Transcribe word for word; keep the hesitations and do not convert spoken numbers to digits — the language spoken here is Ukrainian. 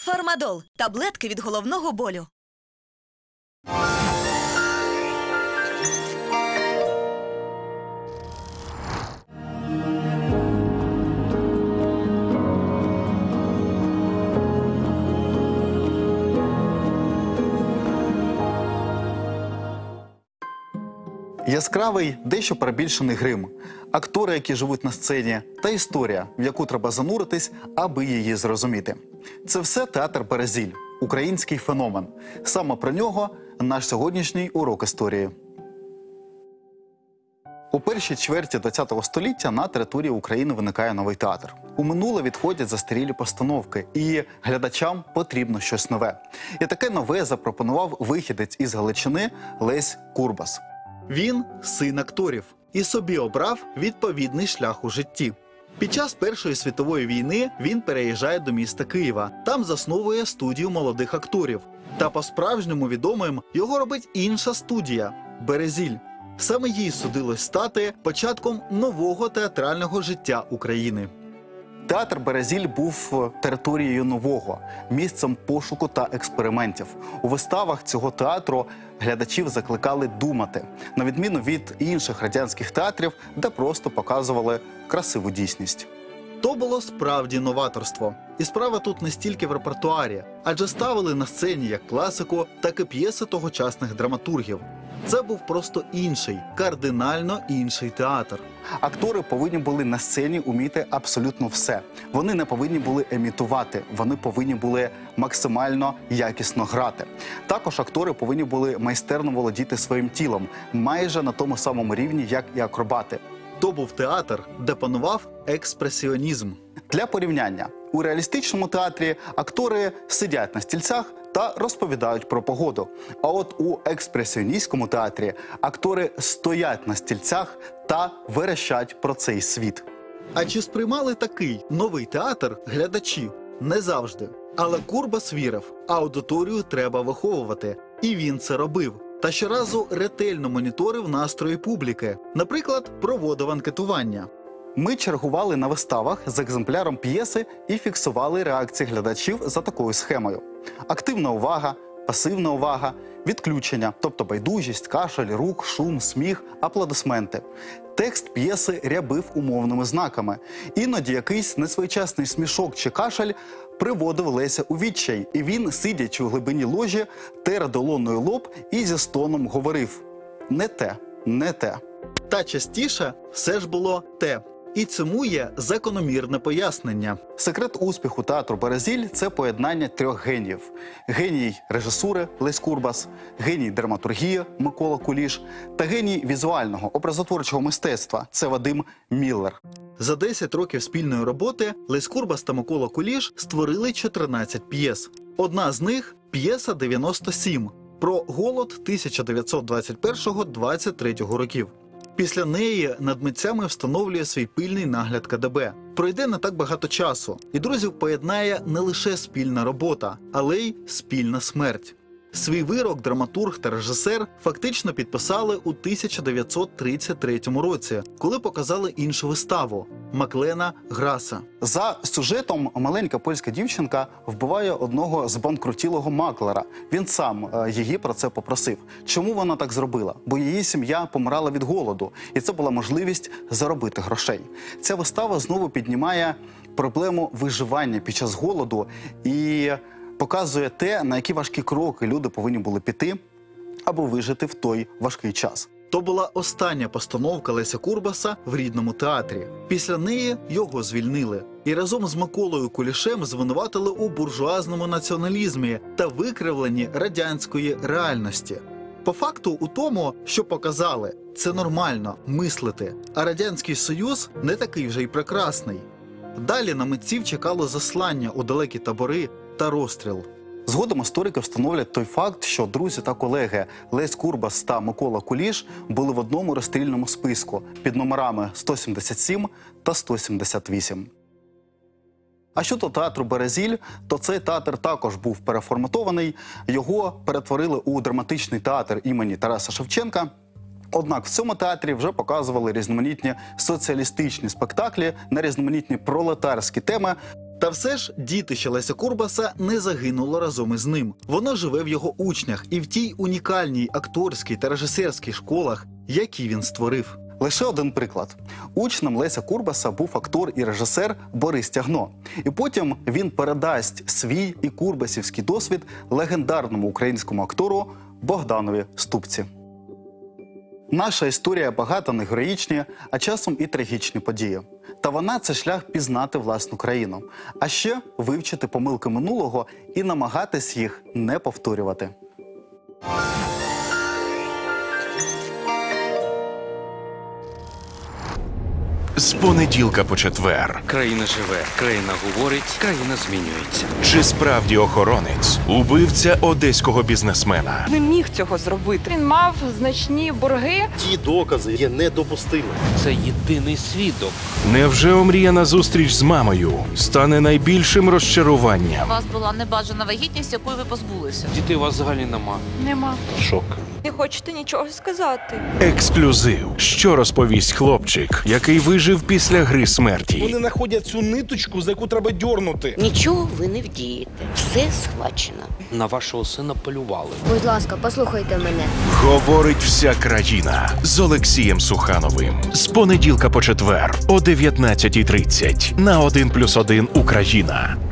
Фармадол – таблетки від головного болю. Яскравий, дещо перебільшений грим, актори, які живуть на сцені, та історія, в яку треба зануритись, аби її зрозуміти. Це все театр «Березіль» – український феномен. Саме про нього наш сьогоднішній урок історії. У першій чверті ХХ століття на території України виникає новий театр. У минуле відходять застарілі постановки, і глядачам потрібно щось нове. І таке нове запропонував вихідець із Галичини Лесь Курбас. Він – син акторів і собі обрав відповідний шлях у житті. Під час Першої світової війни він переїжджає до міста Києва. Там засновує студію молодих акторів. Та по-справжньому відомим його робить інша студія – «Березіль». Саме їй судилось стати початком нового театрального життя України. Театр «Березіль» був територією нового, місцем пошуку та експериментів. У виставах цього театру глядачів закликали думати, на відміну від інших радянських театрів, де просто показували красиву дійсність. То було справді новаторство. І справа тут не стільки в репертуарі, адже ставили на сцені як класику, так і п'єси тогочасних драматургів. Це був просто інший, кардинально інший театр. Актори повинні були на сцені уміти абсолютно все. Вони не повинні були емітувати, вони повинні були максимально якісно грати. Також актори повинні були майстерно володіти своїм тілом, майже на тому самому рівні, як і акробати. То був театр, де панував експресіонізм. Для порівняння, у реалістичному театрі актори сидять на стільцях та розповідають про погоду. А от у експресіоністському театрі актори стоять на стільцях та верещать про цей світ. А чи сприймали такий новий театр глядачі? Не завжди. Але Курбас вірив, аудиторію треба виховувати. І він це робив. Та щоразу ретельно моніторив настрої публіки. Наприклад, проводив анкетування. Ми чергували на виставах з екземпляром п'єси і фіксували реакції глядачів за такою схемою. Активна увага, пасивна увага, відключення, тобто байдужість, кашель, рух, шум, сміх, аплодисменти. Текст п'єси рябив умовними знаками. Іноді якийсь несвоєчасний смішок чи кашель приводив Леся у відчай, і він, сидячи у глибині ложі, тер долоною лоб і зі стоном говорив: «Не те, не те». Та частіше все ж було те. І цьому є закономірне пояснення. Секрет успіху театру «Березіль» – це поєднання трьох геніїв. Геній режисури Лесь Курбас, геній драматургії Микола Куліш та геній візуального, образотворчого мистецтва – це Вадим Міллер. За десять років спільної роботи Лесь Курбас та Микола Куліш створили чотирнадцять п'єс. Одна з них – п'єса дев'яносто сім про голод тисяча дев'ятсот двадцять першого - двадцять третього років. Після неї над митцями встановлює свій пильний нагляд ка де бе. Пройде не так багато часу, і друзів поєднає не лише спільна робота, але й спільна смерть. Свій вирок драматург та режисер фактично підписали у тисяча дев'ятсот тридцять третьому році, коли показали іншу виставу – Маклена Граса. За сюжетом маленька польська дівчинка вбиває одного збанкрутілого маклера. Він сам її про це попросив. Чому вона так зробила? Бо її сім'я помирала від голоду, і це була можливість заробити грошей. Ця вистава знову піднімає проблему виживання під час голоду і показує те, на які важкі кроки люди повинні були піти, аби вижити в той важкий час. То була остання постановка Леся Курбаса в рідному театрі. Після неї його звільнили. І разом з Миколою Кулішем звинуватили у буржуазному націоналізмі та викривленні радянської реальності. По факту у тому, що показали, це нормально – мислити, а Радянський Союз не такий вже й прекрасний. Далі на митців чекало заслання у далекі табори та розстріл. Згодом історики встановлять той факт, що друзі та колеги Лесь Курбас та Микола Куліш були в одному розстрільному списку під номерами сто сімдесят сім та сто сімдесят вісім. А щодо театру «Березіль», то цей театр також був переформатований. Його перетворили у драматичний театр імені Тараса Шевченка. Однак в цьому театрі вже показували різноманітні соціалістичні спектаклі на різноманітні пролетарські теми. Та все ж дітище Леся Курбаса не загинуло разом із ним. Воно живе в його учнях і в тій унікальній акторській та режисерській школах, які він створив. Лише один приклад. Учнем Леся Курбаса був актор і режисер Борис Тягно. І потім він передасть свій і курбасівський досвід легендарному українському актору Богданові Ступці. Наша історія багата на героїчні, а часом і трагічні події. Та вона – це шлях пізнати власну країну. А ще вивчити помилки минулого і намагатись їх не повторювати. З понеділка по четвер. Країна живе, країна говорить, країна змінюється. Чи справді охоронець убивця одеського бізнесмена? Не міг цього зробити. Він мав значні борги. Ті докази є недопустимими. Це єдиний свідок. Невже омріяна зустріч з мамою стане найбільшим розчаруванням? У вас була небажана вагітність, якої ви позбулися. Дітей у вас взагалі нема. Нема. Шок. Не хочете нічого сказати. Ексклюзив. Що розповість хлопчик, який вижив після гри смерті? Вони знаходять цю ниточку, за яку треба дьорнути. Нічого ви не вдієте. Все схвачено. На вашого сина полювали. Будь ласка, послухайте мене. Говорить вся країна з Олексієм Сухановим. З понеділка по четвер о дев'ятнадцятій тридцять на один плюс один Україна.